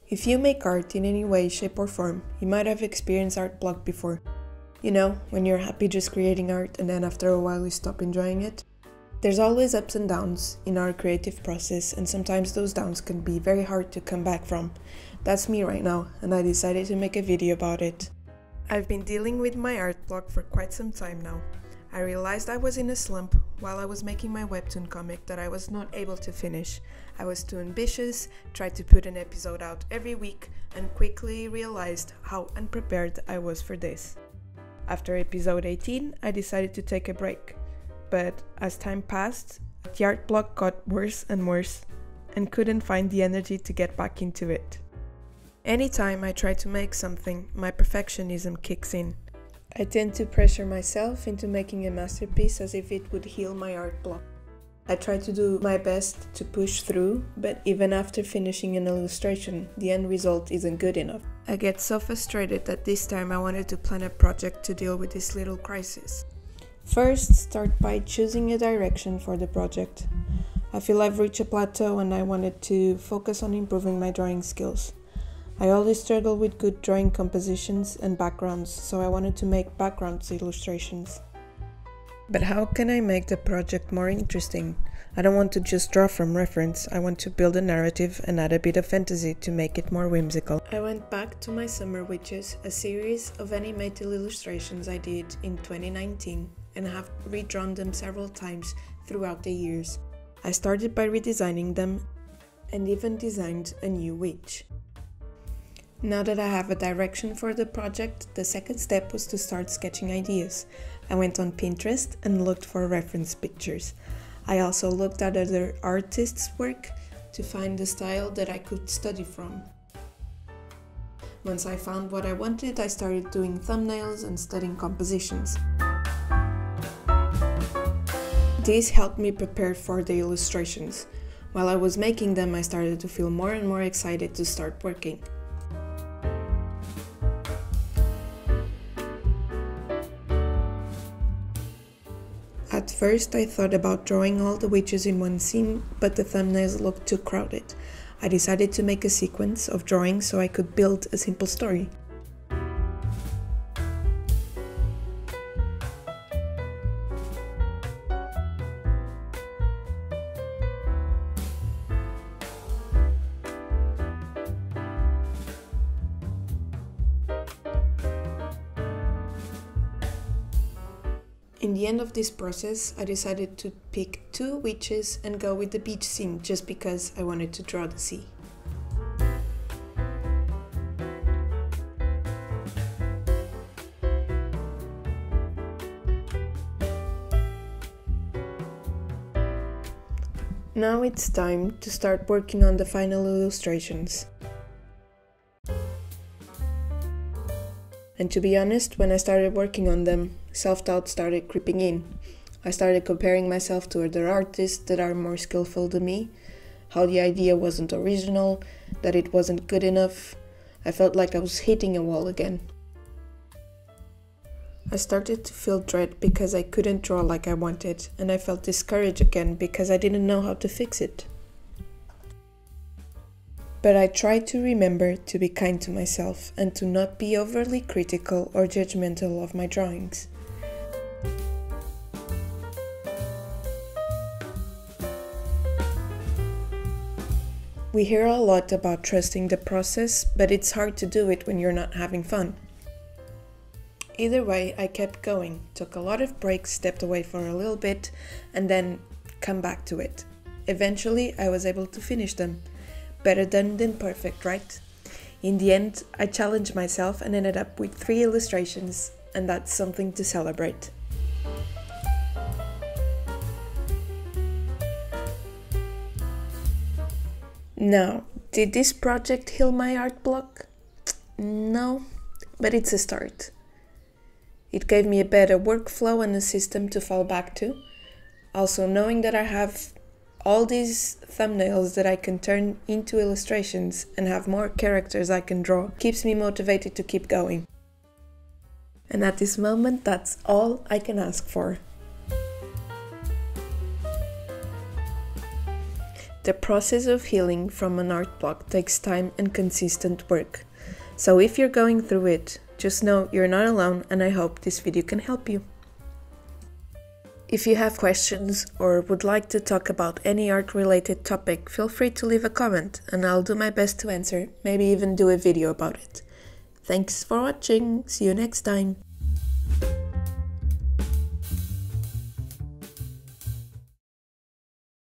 If you make art in any way, shape or form, you might have experienced art block before. You know, when you're happy just creating art and then after a while you stop enjoying it. There's always ups and downs in our creative process, and sometimes those downs can be very hard to come back from. That's me right now, and I decided to make a video about it. I've been dealing with my art block for quite some time now. I realized I was in a slump while I was making my webtoon comic that I was not able to finish. I was too ambitious, tried to put an episode out every week, and quickly realized how unprepared I was for this. After episode 18, I decided to take a break. But as time passed, the art block got worse and worse, and couldn't find the energy to get back into it. Anytime I try to make something, my perfectionism kicks in. I tend to pressure myself into making a masterpiece as if it would heal my art block. I try to do my best to push through, but even after finishing an illustration, the end result isn't good enough. I get so frustrated that this time I wanted to plan a project to deal with this little crisis. First, start by choosing a direction for the project. I feel I've reached a plateau and I wanted to focus on improving my drawing skills. I always struggle with good drawing compositions and backgrounds, so I wanted to make background illustrations. But how can I make the project more interesting? I don't want to just draw from reference, I want to build a narrative and add a bit of fantasy to make it more whimsical. I went back to my Summer Witches, a series of animated illustrations I did in 2019 and have redrawn them several times throughout the years. I started by redesigning them and even designed a new witch. Now that I have a direction for the project, the second step was to start sketching ideas. I went on Pinterest and looked for reference pictures. I also looked at other artists' work to find the style that I could study from. Once I found what I wanted, I started doing thumbnails and studying compositions. This helped me prepare for the illustrations. While I was making them, I started to feel more and more excited to start working. At first I thought about drawing all the witches in one scene, but the thumbnails looked too crowded. I decided to make a sequence of drawings so I could build a simple story. In the end of this process, I decided to pick 2 witches and go with the beach scene just because I wanted to draw the sea. Now it's time to start working on the final illustrations. And to be honest, when I started working on them, self-doubt started creeping in. I started comparing myself to other artists that are more skillful than me, how the idea wasn't original, that it wasn't good enough. I felt like I was hitting a wall again. I started to feel dread because I couldn't draw like I wanted, and I felt discouraged again because I didn't know how to fix it. But I tried to remember to be kind to myself and to not be overly critical or judgmental of my drawings. We hear a lot about trusting the process, but it's hard to do it when you're not having fun. Either way, I kept going, took a lot of breaks, stepped away for a little bit, and then come back to it. Eventually, I was able to finish them. Better done than perfect, right? In the end, I challenged myself and ended up with 3 illustrations, and that's something to celebrate. Now, did this project heal my art block? No, but it's a start. It gave me a better workflow and a system to fall back to. Also, knowing that I have all these thumbnails that I can turn into illustrations and have more characters I can draw keeps me motivated to keep going. And at this moment, that's all I can ask for. The process of healing from an art block takes time and consistent work. So if you're going through it, just know you're not alone, and I hope this video can help you. If you have questions or would like to talk about any art-related topic, feel free to leave a comment and I'll do my best to answer, maybe even do a video about it. Thanks for watching, see you next time!